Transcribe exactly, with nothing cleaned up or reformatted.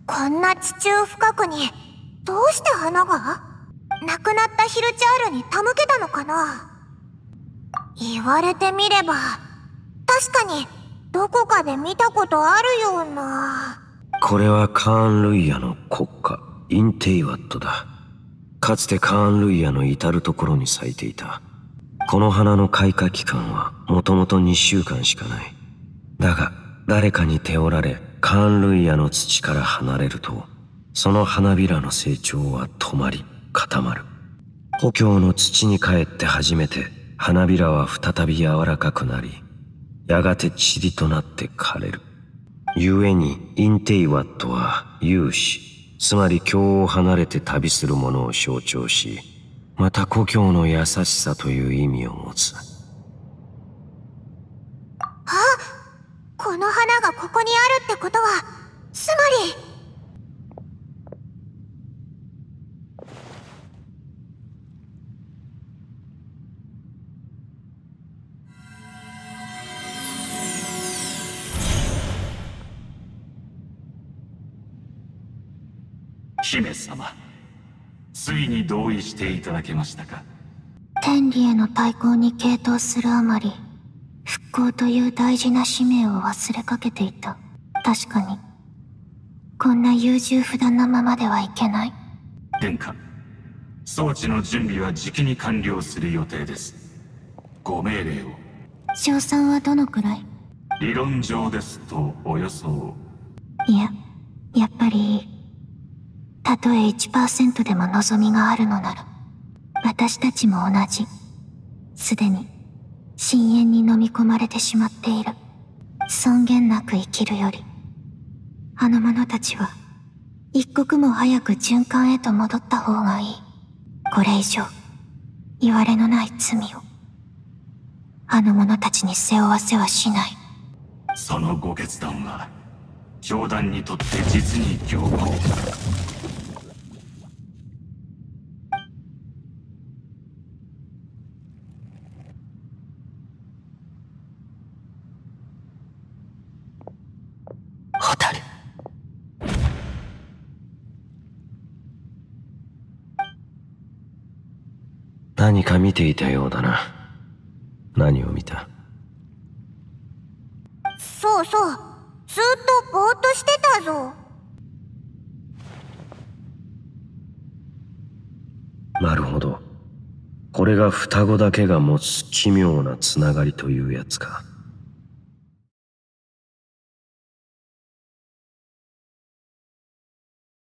こんな地中深くにどうして花が？亡くなったヒルチャールに手向けたのかな？言われてみれば確かにどこかで見たことあるような。 これはカーン・ルイヤの国花インテイワットだ。かつてカーン・ルイヤの至る所に咲いていた。この花の開花期間はもともとにしゅうかんしかない。だが誰かに手折られカーン・ルイヤの土から離れると、その花びらの成長は止まり固まる。故郷の土に帰って初めて花びらは再び柔らかくなり、やがて塵となって枯れる。故にインテイワットは有志、つまり郷を離れて旅する者を象徴し、また故郷の優しさという意味を持つ。 あ、この花がここにあるってことは、つまり姫様、ついに同意していただけましたか？ 天理への対抗に傾倒するあまり、復興という大事な使命を忘れかけていた。確かにこんな優柔不断なままではいけない。 殿下、装置の準備はじきに完了する予定です。ご命令を。 賞賛はどのくらい？ 理論上ですとおよそ。 いや、やっぱりたとえ いちパーセント でも望みがあるのなら、私たちも同じ。すでに深淵に飲み込まれてしまっている。尊厳なく生きるより、あの者たちは一刻も早く循環へと戻った方がいい。これ以上いわれのない罪をあの者たちに背負わせはしない。 そのご決断は教団にとって実に強硬。 蛍。何か見ていたようだな。何を見た？ そうそう、ずっとぼーっとしてたぞ。 なるほど。これが双子だけが持つ奇妙なつながりというやつか。